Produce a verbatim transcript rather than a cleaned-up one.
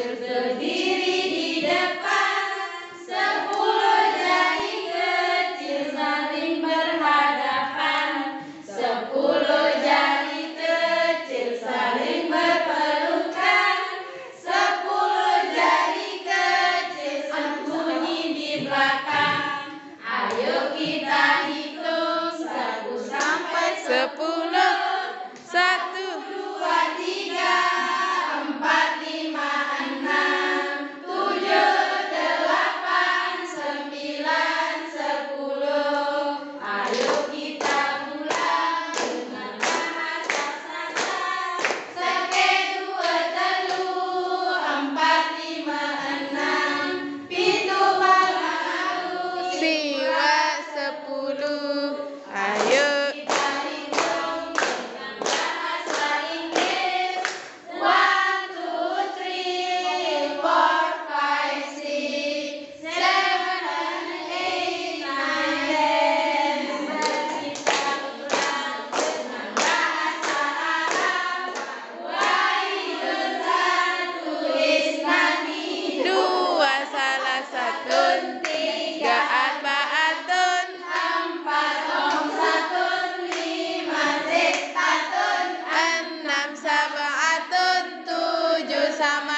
berdiri di depan, sepuluh jari kecil saling berhadapan, sepuluh jari kecil saling berpelukan, sepuluh jari kecil sembunyi di belakang. Ayo kita hitung satu sampai sepuluh. Satu, dua, tiga, empat, lima, enam, tujuh, delapan, sembilan, sepuluh. Ayo kita ulang dengan bahasa Sasak. Seke, dua, telu, empat, lima, enam, pitu, lima, alu, siwa, sepuluh. Ayo kita hitung dengan bahasa Inggris. One, two, three, four, five, six, seven, eight, nine, ten. Mari kita ulang dengan bahasa Arab. Wahidun satu isnani, dua salah satun, tiga arbaatun, empat khamsatun, lima sittatun, enam sab'atun, tujuh sama